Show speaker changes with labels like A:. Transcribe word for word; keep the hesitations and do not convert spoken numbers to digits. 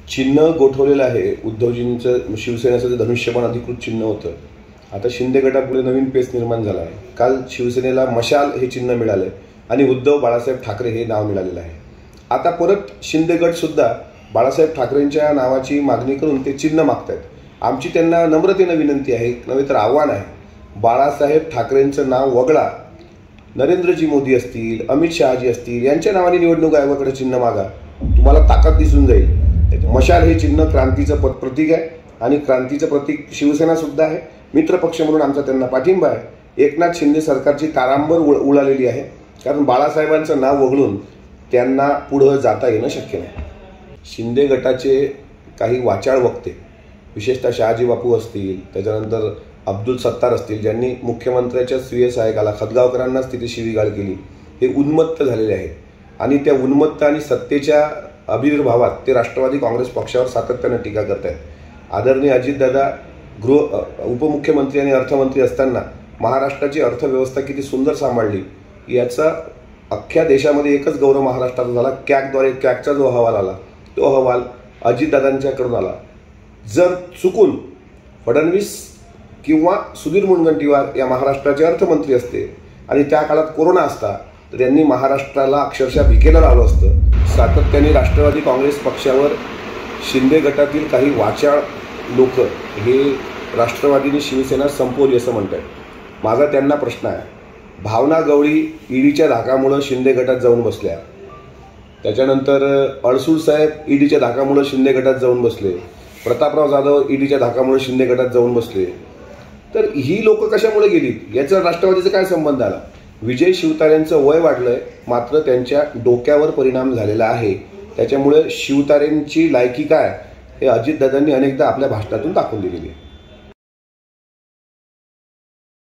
A: चिन्ह गोठवलेलं आहे. उद्धवजींचं शिवसेनेचं धनुष्यबाण अधिकृत चिन्ह होतं. आता शिंदे गटापुढे नवीन पेच निर्माण झाला आहे. काल शिवसेनेला मशाल हे चिन्ह मिळाले आणि उद्धव बाळासाहेब ठाकरे हे नाव मिळालेलं आहे. आता परत शिंदे गट सुद्धा बाळासाहेब ठाकरेंच्या नावाची मागणी करून ते चिन्ह मागतायत. आमची त्यांना नम्रतेनं विनंती आहे, नव्हे तर आव्हान आहे, बाळासाहेब ठाकरेंचं नाव वगळा. नरेंद्रजी मोदी असतील, अमित शहाजी असतील, यांच्या नावाने निवडणूक आयोगाकडे चिन्ह मागा, तुम्हाला ताकद दिसून जाईल. मशाल हे चिन्ह क्रांतीचं पद प्रतीक आहे आणि क्रांतीचं प्रतीक शिवसेना सुद्धा आहे. मित्रपक्ष म्हणून आमचा त्यांना पाठिंबा आहे. एकनाथ शिंदे सरकारची तारांबर उडालेली आहे, कारण बाळासाहेबांचं नाव वगळून त्यांना पुढं जाता येणं शक्य नाही. शिंदे गटाचे काही वाचाळ वक्ते, विशेषतः शहाजी बापू असतील, त्याच्यानंतर अब्दुल सत्तार असतील, ज्यांनी मुख्यमंत्र्याच्या स्वीय सहायकाला खदगावकरांनाच तिथे शिवीगाळ केली, हे उन्मत्त झालेले आहेत. आणि त्या उन्मत्त आणि सत्तेच्या आविर्भावात ते राष्ट्रवादी काँग्रेस पक्षावर सातत्याने टीका करत आहेत. आदरणीय अजितदादा गृह उपमुख्यमंत्री आणि अर्थमंत्री असताना महाराष्ट्राची अर्थव्यवस्था किती सुंदर सांभाळली, याचा अख्ख्या देशामध्ये एकच गौरव महाराष्ट्राचा झाला. कॅगद्वारे कॅगचा जो अहवाल आला, तो अहवाल अजितदादांच्याकडून आला. जर चुकून फडणवीस किंवा सुधीर मुनगंटीवार या महाराष्ट्राचे अर्थमंत्री असते आणि त्या काळात कोरोना असता, तर यांनी महाराष्ट्राला अक्षरशः भिकेला लावलं असतं. सातत्याने राष्ट्रवादी काँग्रेस पक्षावर शिंदे गटातील काही वाचाळ लोक हे राष्ट्रवादीने शिवसेना संपवली असं म्हणतात. माझा त्यांना प्रश्न आहे, भावना गवळी ईडीच्या धाकामुळं शिंदे गटात जाऊन बसल्या, त्याच्यानंतर अडसूळ साहेब ईडीच्या धाकामुळं शिंदे गटात जाऊन बसले, प्रतापराव जाधव ईडीच्या धाकामुळे शिंदे गटात जाऊन बसले, तर ही लोक कशामुळे गेलीत याचा राष्ट्रवादीचा काय संबंध आला? विजय शिवतारेंचं वय वाढलंय, मात्र त्यांच्या डोक्यावर परिणाम झालेला आहे. त्याच्यामुळे शिवतारेंची लायकी काय हे अजितदादांनी अनेकदा आपल्या भाषणातून दाखवून दिलेली आहे.